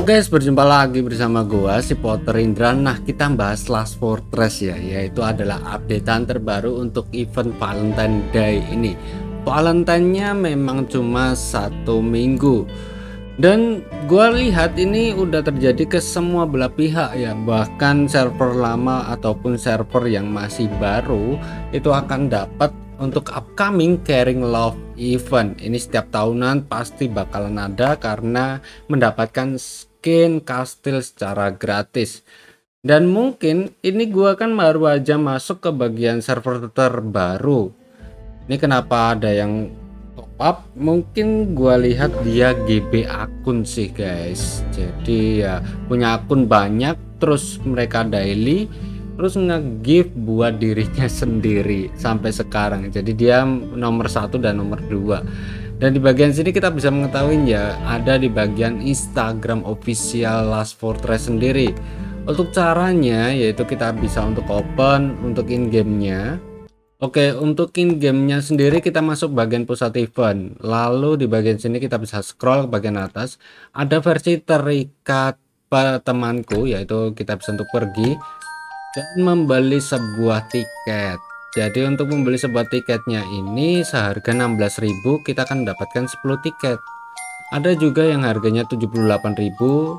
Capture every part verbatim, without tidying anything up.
Halo guys, berjumpa lagi bersama gua si Potter Indra. Nah, kita bahas Last Fortress ya, yaitu adalah updatean terbaru untuk event Valentine Day ini. Valentine-nya memang cuma satu minggu, dan gua lihat ini udah terjadi ke semua belah pihak ya. Bahkan server lama ataupun server yang masih baru itu akan dapat untuk upcoming Caring Love event. Ini setiap tahunan pasti bakalan ada karena mendapatkan skin kastil secara gratis. Dan mungkin ini gua kan baru aja masuk ke bagian server terbaru. Ini kenapa ada yang top up? Mungkin gua lihat dia G B akun sih guys. Jadi ya punya akun banyak, terus mereka daily terus nge-give buat dirinya sendiri sampai sekarang. Jadi dia nomor satu dan nomor dua. Dan di bagian sini kita bisa mengetahui ya, ada di bagian Instagram official Last Fortress sendiri. Untuk caranya yaitu kita bisa untuk open untuk in gamenya. Oke, untuk in gamenya sendiri kita masuk bagian pusat event. Lalu di bagian sini kita bisa scroll ke bagian atas. Ada versi terikat pada temanku, yaitu kita bisa untuk pergi dan membeli sebuah tiket. Jadi untuk membeli sebuah tiketnya ini seharga enam belas ribu, kita akan mendapatkan sepuluh tiket. Ada juga yang harganya tujuh puluh delapan ribu,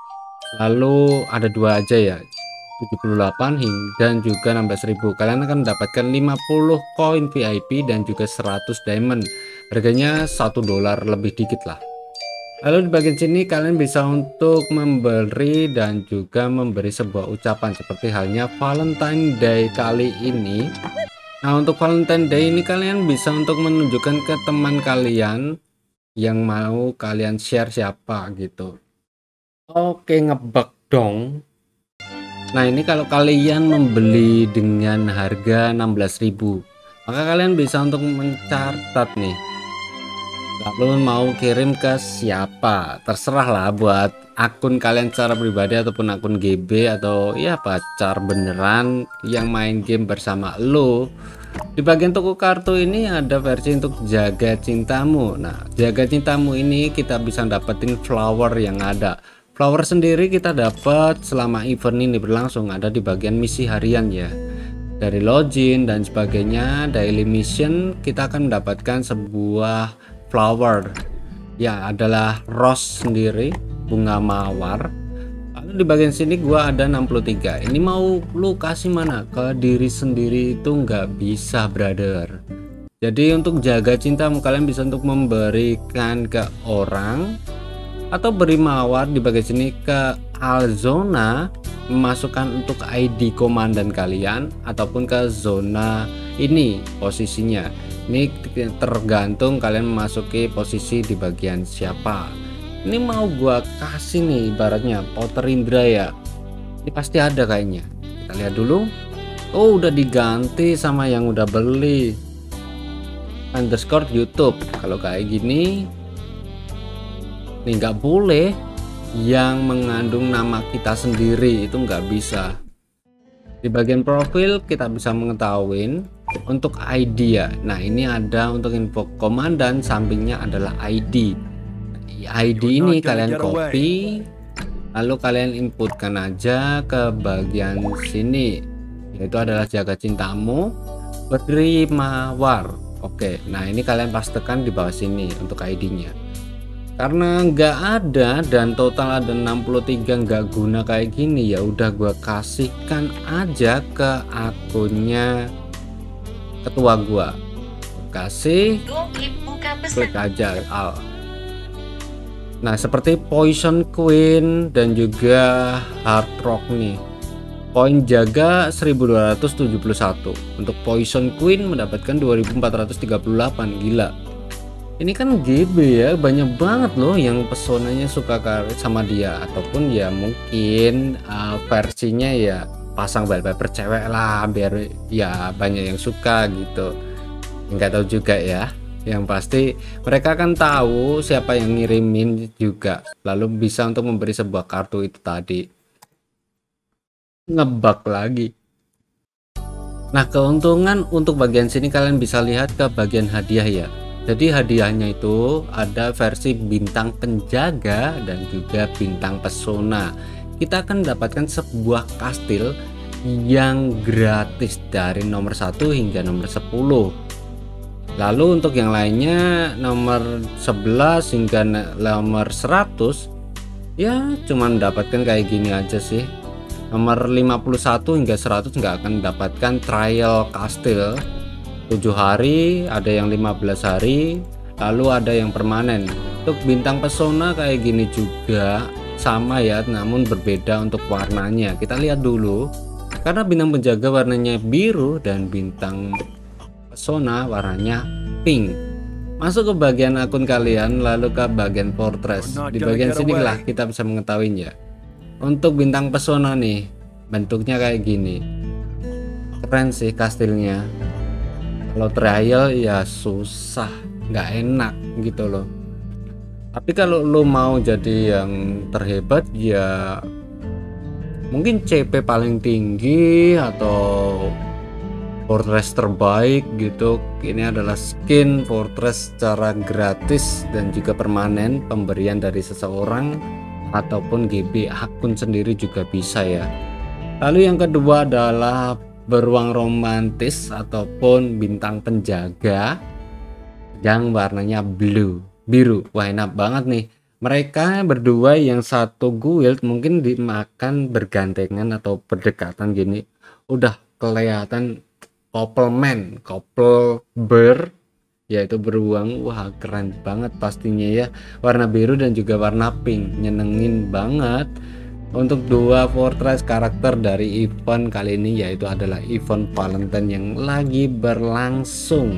lalu ada dua aja ya, tujuh puluh delapan dan juga enam belas ribu. Kalian akan mendapatkan lima puluh koin V I P dan juga seratus diamond. Harganya satu dolar lebih dikit lah. Lalu di bagian sini kalian bisa untuk memberi dan juga memberi sebuah ucapan seperti halnya Valentine Day kali ini. Nah, untuk Valentine Day ini kalian bisa untuk menunjukkan ke teman kalian yang mau kalian share siapa gitu. Oke, ngebug dong. Nah, ini kalau kalian membeli dengan harga enam belas ribu, maka kalian bisa untuk mencatat nih, lalu mau kirim ke siapa, terserah lah buat akun kalian secara pribadi ataupun akun G B atau ya pacar beneran yang main game bersama lo. Di bagian toko kartu ini ada versi untuk jaga cintamu. Nah, jaga cintamu ini kita bisa dapetin flower yang ada. Flower sendiri kita dapat selama event ini berlangsung, ada di bagian misi harian ya. Dari login dan sebagainya, daily mission kita akan mendapatkan sebuah flower ya, adalah rose sendiri, bunga mawar. Lalu di bagian sini gua ada enam puluh tiga. Ini mau lu kasih mana ke diri sendiri itu nggak bisa brother. Jadi untuk jaga cintamu kalian bisa untuk memberikan ke orang atau beri mawar di bagian sini ke Alzona, memasukkan untuk I D komandan kalian ataupun ke zona ini posisinya. Ini tergantung kalian memasuki posisi di bagian siapa. Ini mau gua kasih nih ibaratnya Potter Indra ya. Ini pasti ada kayaknya. Kita lihat dulu. Oh, udah diganti sama yang udah beli. Underscore YouTube. Kalau kayak gini ini nggak boleh yang mengandung nama kita sendiri, itu nggak bisa. Di bagian profil kita bisa mengetahui untuk I D ya. Nah, ini ada untuk info komandan, sampingnya adalah I D. I D ini kalian copy, lalu kalian inputkan aja ke bagian sini, yaitu adalah jaga cintamu, beri mawar. Oke, nah ini kalian pastikan di bawah sini untuk I D-nya. Karena nggak ada dan total ada enam puluh tiga nggak guna kayak gini, ya udah gua kasihkan aja ke akunnya ketua gua. Kasih, klik aja al. Nah, seperti Poison Queen dan juga Hard Rock nih, poin jaga seribu dua ratus tujuh puluh satu. Untuk Poison Queen mendapatkan dua ribu empat ratus tiga puluh delapan. Gila, ini kan G B ya, banyak banget loh yang pesonanya suka sama dia. Ataupun ya mungkin uh, versinya ya pasang wallpaper cewek lah, biar ya banyak yang suka gitu. Nggak tahu juga ya. Yang pasti mereka kan tahu siapa yang ngirimin juga, lalu bisa untuk memberi sebuah kartu itu tadi. Ngebug lagi. Nah, keuntungan untuk bagian sini kalian bisa lihat ke bagian hadiah ya. Jadi hadiahnya itu ada versi bintang penjaga dan juga bintang pesona. Kita akan mendapatkan sebuah kastil yang gratis dari nomor satu hingga nomor sepuluh. Lalu untuk yang lainnya nomor sebelas hingga nomor seratus ya cuman mendapatkan kayak gini aja sih. Nomor lima puluh satu hingga seratus nggak akan mendapatkan trial kastil tujuh hari, ada yang lima belas hari, lalu ada yang permanen. Untuk bintang pesona kayak gini juga sama ya, namun berbeda untuk warnanya. Kita lihat dulu, karena bintang penjaga warnanya biru dan bintang pesona warnanya pink. Masuk ke bagian akun kalian, lalu ke bagian fortress. Di bagian sini lah kita bisa mengetahuinya. Untuk bintang pesona nih, bentuknya kayak gini, keren sih kastilnya. Kalau trial ya susah, nggak enak gitu loh. Tapi kalau lo mau jadi yang terhebat ya mungkin C P paling tinggi atau fortress terbaik gitu. Ini adalah skin fortress secara gratis dan juga permanen, pemberian dari seseorang ataupun G B akun sendiri juga bisa ya. Lalu yang kedua adalah beruang romantis ataupun bintang penjaga yang warnanya blue, biru. Wah, enak banget nih. Mereka berdua yang satu guild mungkin dimakan bergandengan atau berdekatan gini, udah kelihatan couple man, couple bear, yaitu beruang. Wah, keren banget pastinya ya, warna biru dan juga warna pink, nyenengin banget. Untuk dua fortress karakter dari event kali ini yaitu adalah event Valentine yang lagi berlangsung.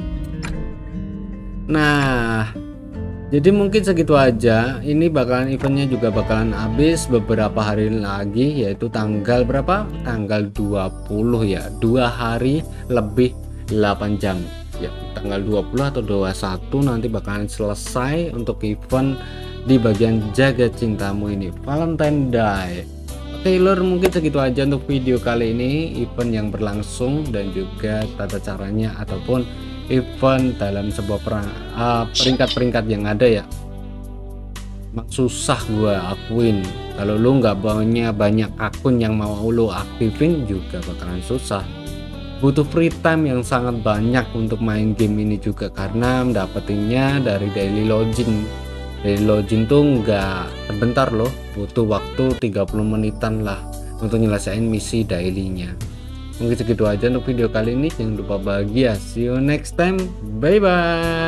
Nah, jadi mungkin segitu aja. Ini bakalan eventnya juga bakalan habis beberapa hari lagi, yaitu tanggal berapa? Tanggal dua puluh ya, dua hari lebih delapan jam ya, tanggal dua puluh atau dua puluh satu nanti bakalan selesai untuk event di bagian jaga cintamu ini, Valentine Day. Oke lur, mungkin segitu aja untuk video kali ini, event yang berlangsung dan juga tata caranya ataupun event dalam sebuah peringkat-peringkat uh, yang ada ya. Emang susah gua akuin, kalau lu nggak punya banyak akun yang mau lu aktifin juga bakalan susah. Butuh free time yang sangat banyak untuk main game ini juga, karena mendapatinya dari daily login. Daily login tuh nggak sebentar loh, butuh waktu tiga puluh menitan lah untuk nyelesain misi dailynya. Mungkin segitu aja untuk video kali ini, jangan lupa bahagia, see you next time, bye bye.